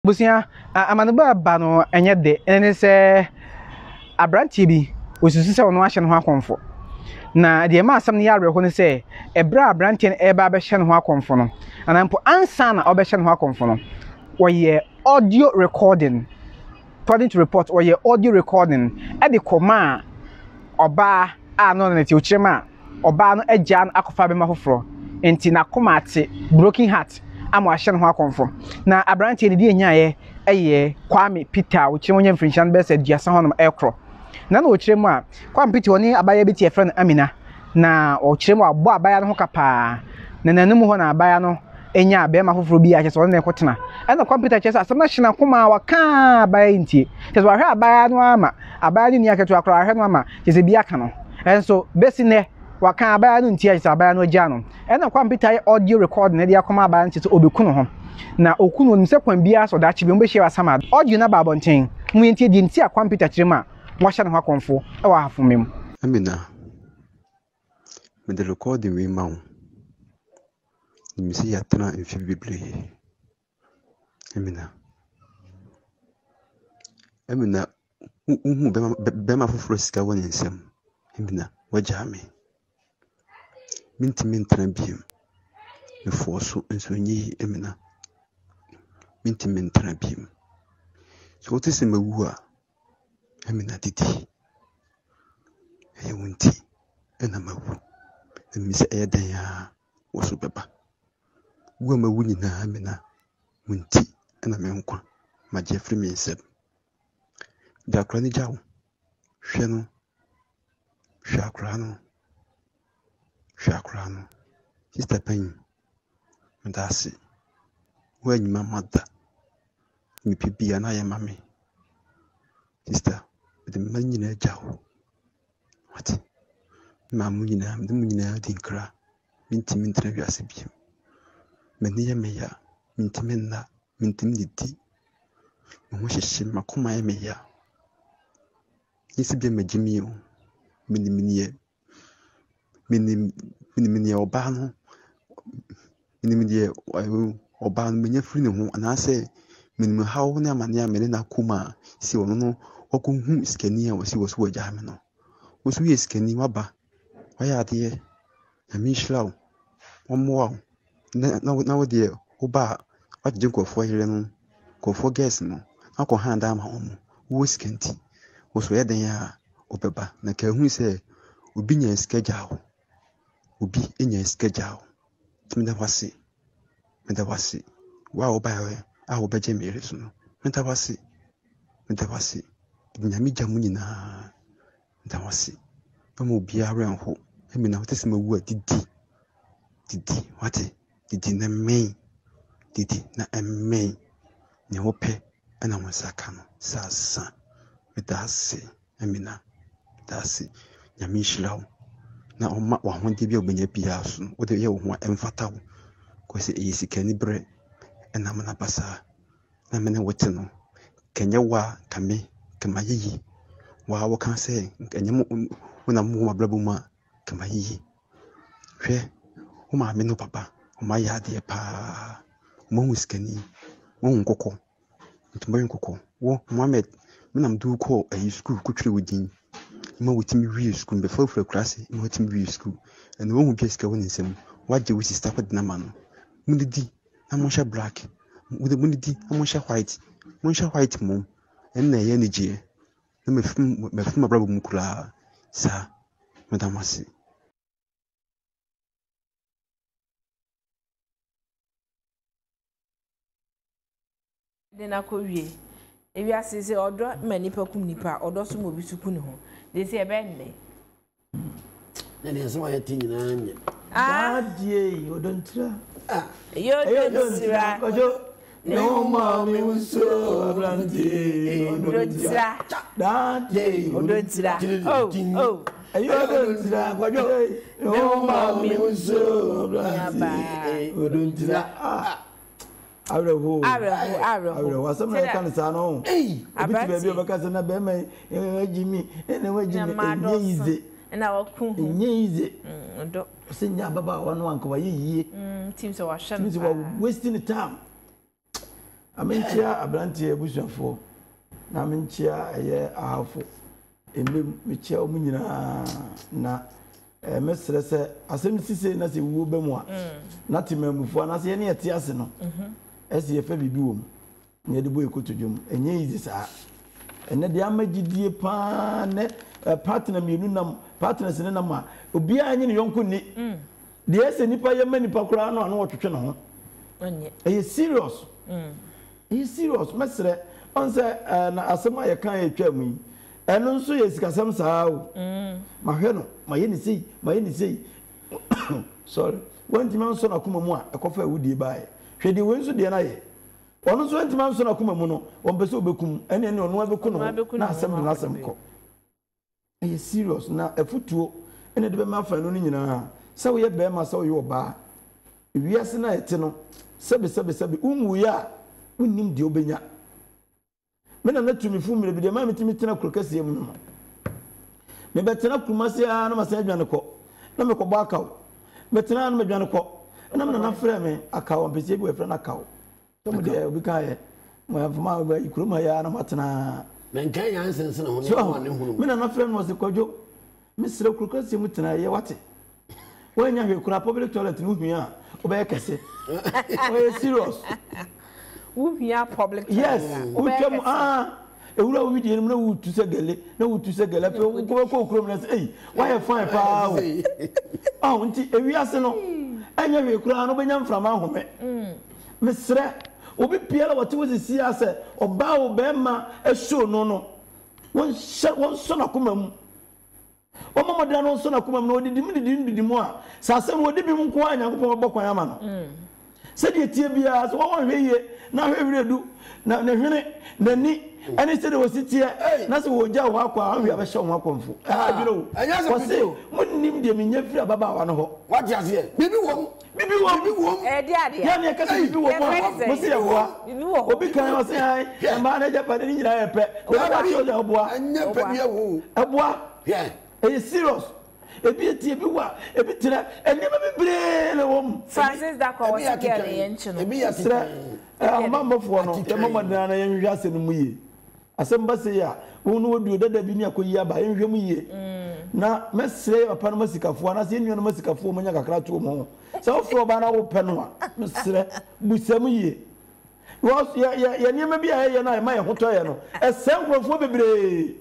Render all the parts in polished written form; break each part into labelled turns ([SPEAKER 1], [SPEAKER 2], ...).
[SPEAKER 1] Busia amaneba ba no enye de ene se abrantie bi osusu se ono ahye no akonfo na de ma asam ne yare ho ne se ebra abrantie no eba be hye no akonfo no anampo ansa na obehye no akonfo no oye audio recording according to report oye audio recording e de koma oba a no na ti ochirema oba no agya no akofa be ma foforo enti na koma ate broken heart amo ahye no akonfo na abrantie ne de enyaye eye Kwame Peter ochire onye mfrinshan be se duasa honom ekro na ochire mu a Kwame Peter oni abaya bi tie friend Amina na ochire mu abo abaya no ho kapa na nanum ho na abaya no enya be ma foforo bi a kese on na ekotena na Kwame Peter kese asem na hina koma waka abaya ntie kese wa hwe abaya no ama abaya ni aketo akro ahwe no ama kese bi aka no enso besi ne waka abaya no ntie kese abaya no gya no na Kwame Peter audio record na dia akoma abaya ntie obekunu ho na okunu nimse kwan bia so da chibe mbehye wasama audio na babonten mu yentie di ntia Kwame Peter kirema wahye no akonfo e wa hafomem
[SPEAKER 2] Amina me the recording we ma nimse yatena mfi bible Amina bema foforo sika woni nsem Amina wagya me minti mentena biem me forso enso nyi Amina minti mentena biem so what is mawu a Amina didi wunti ena mawu mise edan ya woso beba wo mawu nyina Amina wunti ena menkwa ma Jeffrey mensem da krani jawo hwe no sister pen ndase wo anyima mada mi pibia na ya mame sister de manyina jawo what mamu nyina de munyina dinkra minti mintra wiase bi mani ya meya minti menna minti didi mo hyehyem makoma ya meya yesi bi magimi o miniminiye oba no miniminiye oba no menya firi ne ho anase minimu hawo na amane amene na kuma si wono no okunhu skani a wasi woso wagya me no woso ye skani waba waya ade ya mishlaw omo na wode oba wagye nkofo yire no nkofo gas no akọ handa ama omo wo skanti woso ye den ya obeba na ka hu se obi nya schedule obi enya schedule timda wase wa oba we a obeje mere so no menta wase nyame gya mu nyina menta wase omo obi ara nho Amina wotese mawu didi wate didi na men ne hope ana wonsaka no sasa metase Amina dase nyame shirawo na oma wa honde bi obenya bia so wo de ye wo ho emfatawo ko se eyisikani bre na mana basa na mena wote no kenya wa kame kama yiyi wa wo kan se kenya mo na mo mabrabo ma kama yiyi hwe o ma me no papa o ma ya de pa mo huskani mo nkoko ntumba nkoko wo Mohammed menam du ko ayi school kutwire wodin ma wotimi wi school be for class ma wotimi wi school and wo hu biaska woni nsem waje wo sister ko dina ma no mudidi amosha black mudidi amosha white mom en na ye nije na mefum abrabo mukula sa madam wasi
[SPEAKER 3] dena ko wie ewi asese odo manipa kum nipa odo so mo bi suku ne ho de se ebe nne
[SPEAKER 4] na ne so ayati nyina anya
[SPEAKER 5] dadie odontira
[SPEAKER 3] yo dontira
[SPEAKER 5] kojo no mami unso abranti
[SPEAKER 3] odontira
[SPEAKER 5] dadie
[SPEAKER 3] odontira oh
[SPEAKER 5] ayo odontira kojo no mami unso abranti odontira Arrow, some can say no. Hey, I bet baby of a cousin, a bema, Jimmy, and a way Jimmy easy. And our coon easy. Sing Baba one quite ye.
[SPEAKER 3] Seems so I shall
[SPEAKER 5] wasting the time. amenchia abrantie busuafo na amenchia eye ahafo embe mechia omunyina na mesere se asem sise na se wuo bemu a na temamufo na se ye ne yete ase no ese ye fa bibi wo mu ne de boy kotodwom enye yizi saa ene de amagidie pa ne partner mienu nam partners ne nam a obi anye ne yonko ni de ese nipa ye manipa kura no ano twetwe ne ho onye eye serious serious mesere on se na asem a ye kan ye twa mu eno nso ye sikasem saa o mahwe no maye ni sei sorry wanti man so na kuma mu a ekofa awudie baaye hwede wenso de na ye ono so wanti man so na kuma mu no won pese obekum ene ono abeku no na asem ko eye serious na efutuo ene de be ma fa no nyina se wo ye be ma se wo ye oba wiase na ete no sebe unwu ya unnim de obenya mena na tumi fu mire bi de ma mitimi tena krokase mu no me betena kumase a na masa adwane ko na me ko ba akaw betena na me adwane ko na me na frɛ me akaw mpese bi we frɛ na akaw to me de obi ka ye mo afuma ba ikuruma ya na matena
[SPEAKER 4] men kan ya nsense na ho ne hunu
[SPEAKER 5] mena na frɛ no se kwadwo me sere krokase mu tena ye wate wanya hwe kura public toilet no hua obey kese we serious
[SPEAKER 3] uhia public
[SPEAKER 5] yes utwam ewura wi die na wutu se gele pe ko krom na say why fine pa o nti ewiase no anya hwe kura no benya mframa ahome mesre obi piala wate wo sisi ase oba wo be ma ehso no won so na koma mu o mama de no so na koma mu no didi mu a sa se wo di bi mu ko anya ko bokwan ama no se de tie bia so won hweye na hweredu na hwene na ni ani se de wositie na se wo ja wo akwa ahwe abehye wo akomfo abiro wo se munnim de mennya fira baba wa no ho
[SPEAKER 4] what ase e bibi wom
[SPEAKER 3] de ade
[SPEAKER 5] ya ne ka se bibi wom mo se yewa obi kan wa se ai ma na ja pa de nyina ye pe o ba ti o ja oboa
[SPEAKER 4] anya pe bia wo
[SPEAKER 5] oboa serious ebi tie bi wa ebi tira enema bebre le wom
[SPEAKER 3] Francis da ko was girl yen chino
[SPEAKER 5] ebi ya tira amamofo no te mama dana na yen hwase no mu ye asem ba se ya wonu wodu dada bi ni akoyi aba yen hwem ye na mesre papa no masikafo na se enu no masikafo mo nya kakra to mo se ofro ba na wo pe no a mesre busam ye wo ya niam bi a ye na ma ye hoto ye no esem krofo bebre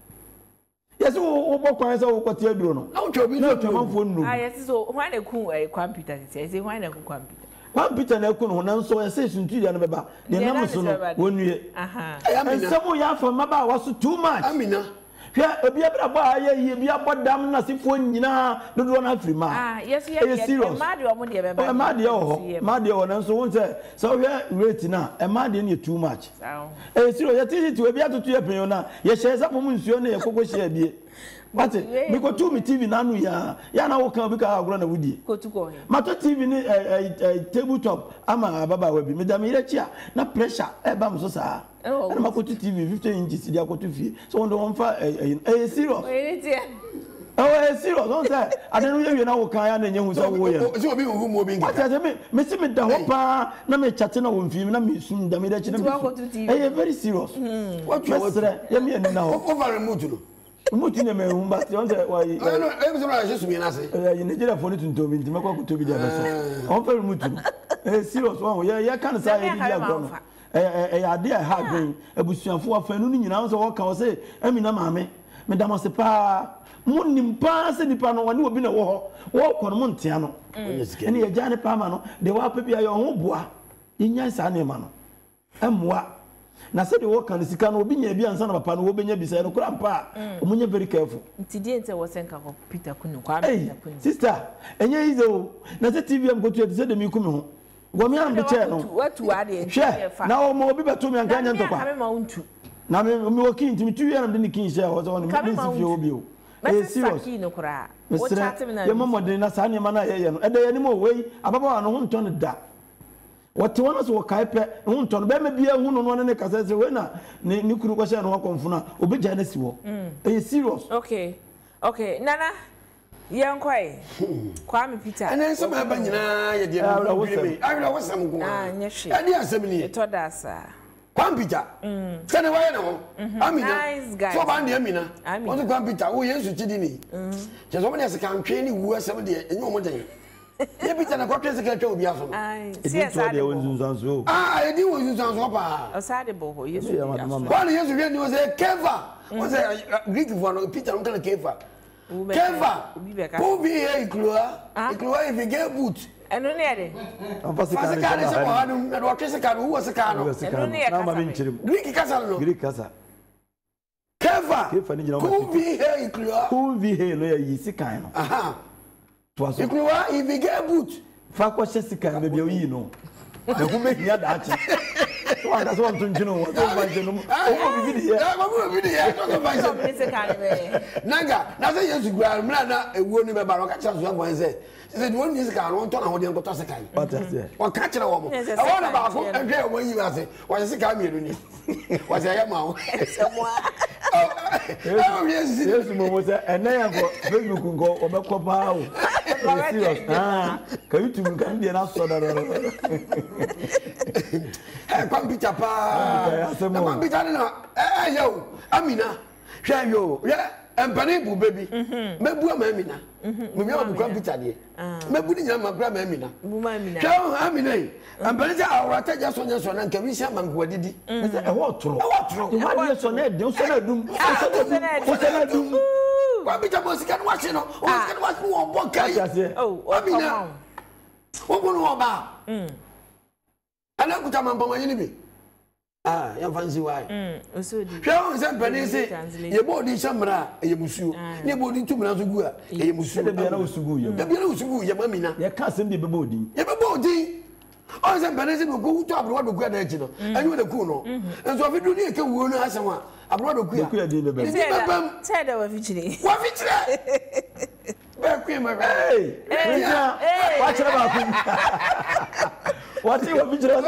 [SPEAKER 5] yes wo bokwan se wo kwati aduro no na wo bi na twamanfo nnu
[SPEAKER 3] yes so why na ku computer say why na ku
[SPEAKER 5] computer na ku no na nso se suntu ya no beba de nam so no wonue ensemo ya fa maba waso too much
[SPEAKER 4] amina
[SPEAKER 5] hwɛ obi abra ba aye bi abodam na sefo nyina dodo na afiri ma
[SPEAKER 3] yes ma de omo de beba
[SPEAKER 5] ma de o na nso won se so hwɛ rate na ma de na too much serious ya titi obi atoto ye pen na ye hye sapo mu nsuo na ye kokko hye abie but me ko tu mi TV na anu ya na wo kan obi ka agro na wudie
[SPEAKER 3] kotuko
[SPEAKER 5] mato TV ni tabletop ama baba wa bi me da me ire chia na pressure e ba mso saa na makotu TV 15 inches dia kotu fie so won don fa serious serious don't say adenu ye na wo kan ya na nyehu so wo ye
[SPEAKER 4] so obi hu mu obi ngi
[SPEAKER 5] ata me si me da ho pa na me chate na wo mfi na me sum da me da chi na me very serious what you was ye me ni na ho
[SPEAKER 4] over remote no
[SPEAKER 5] mutu ne me humba ti on say why
[SPEAKER 4] no e so na je sumi na se
[SPEAKER 5] ye Nigeria for it to me nti me kwa ko to bi dia besa on fer mutu serious one ye kan say ye dia go no ya de ha green abusuafo afanu ni nyina so wo kan wo say amina maame me da mo se pa munnim pa se nipa no woni obi na wo ho wo ko no montia no ene ye jane pa ma no de wa pa bia ye ho boa nya sa ne ma no emwa na se de wo kan sika no obi nya bia ansa na papa no wo benya bisa no kura mpa omunye very careful
[SPEAKER 3] ntidi ente wo senka ko Peter Kunu kwa Peter Kunu
[SPEAKER 5] sister enye izo na se TV am go to se de mi kumi ho gomi am be che no
[SPEAKER 3] watu ade
[SPEAKER 5] na o mo obi beto mi anka nya ntokwa
[SPEAKER 3] kame ma untu
[SPEAKER 5] na me wo kin timi tu ya na de ni kin share wo so ni mi si fi obi o
[SPEAKER 3] serious no kura wo chat me na
[SPEAKER 5] ye mama de na sa ne ma na ye no e de ye ni mo wei ababa no ho nton da wote wana so kai pe ho nton be me bia hu no ne kasa se we na ni kuru ko share no akomfuna obi ja na si wo serious
[SPEAKER 3] okay nana Yankoi. Kwame Peter.
[SPEAKER 4] And then some have been I was some go.
[SPEAKER 3] Ah, yes.
[SPEAKER 4] I did assembly.
[SPEAKER 3] It told us.
[SPEAKER 4] Kwame Peter. Send away no. I mean,
[SPEAKER 3] nice guy.
[SPEAKER 4] So band Amina. I mean, Kwame Peter, who is to Chidini. Just one as a country who was 70 and no more day. Yeah, Peter, I got to get to be awesome. I see. I do use Zanzopa.
[SPEAKER 3] A sad boy. Yes,
[SPEAKER 4] 1 year ago, was a Keva. Was a Greek one, Peter, I'm going to Keva. Keva. Who be here, Klua? If you get boot.
[SPEAKER 3] And only at it.
[SPEAKER 4] Who was a car? Greek Casa. Keva. Who be here, Klua? Who be here, you see kind. Aha. If you get boot. Fakwa Jessica, maybe you know. The woman here that. So I just want to know what Naga, nothing else to grab Mlana, a woman by Baraka Chance one said. She said, one is a car, one ton of the Tosakai. Or catch a woman. I want about and get when you are saying, what is a camera? Was I am out? Oh, yes, and then Facebook can go over Copa. Can you can be an outsider? Computer pa. Computer yo, Amina. Share yo. Yeah, and Panebu baby. Mebu Amina. Maybe I'm computer there. Mebu ni jama gra Amina. Share Amina. And Paneja our just on your son and can we share mango didi. What true? What true? What is son head? Don't say doom. What's that doom? Computer was can watch no. Was can watch more one guy. Oh, Amina. What go no about? And I could come on my enemy. Ah, you fancy why? Shall some penny say, your body sambra, a musu, your body 2 minutes ago, a musu, the Biano Sugu, the Biano Sugu, your mamina, your cousin, the body. Your body. All some pennies will go to abroad to Grand Angel, and you the Kuno. And so if you do need to win as someone abroad of Queer, said over Vichy. What Vichy? Hey, watch about him. What you want me to do?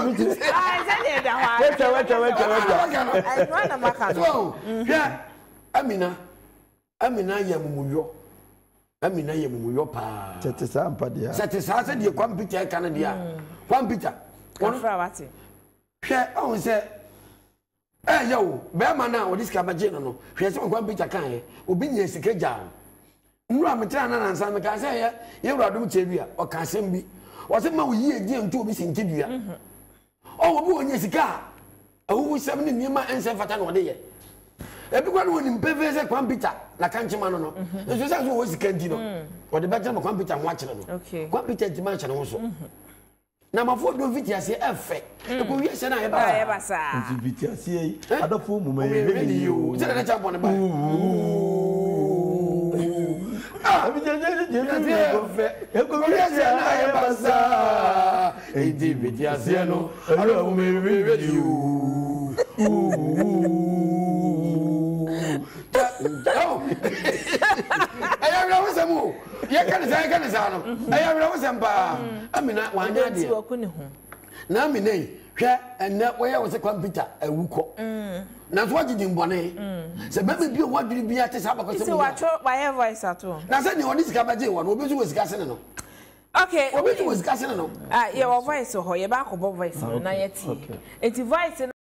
[SPEAKER 4] Yeah, Amina Yamuyo. Amina Yamuyo pa. Satisfied, said you computer Canada. Computer.
[SPEAKER 3] Confrawati.
[SPEAKER 4] Share, I will say, eh, yo, Bermana or this Cabagino. She has some computer can, will be a secret jar. No, I'm a China and San Macassia, you are doing Chevia or Casembi. Was it my year again to be in Tibia? Oh, boy, yes, a car. Oh, 70 near my answer for 10 day. Everyone will in Peveza computer, like Canchimano. This is always Cantino, or the better of computer watching. Okay, computer dimension also. Number 4 do Vitia say effect. The police and I ever saw Vitia say, I don't fool me, you. Tell the chap on the I'm and that way I was a computer, a wuko. Now, what did you want? So, maybe what did you be at the Sabbath? So, I thought my voice at all. Now, send you on this Cabaret one, what was Gassano? Okay, what was Gassano? Ah, your voice or your back of voice, not yet. It's voice.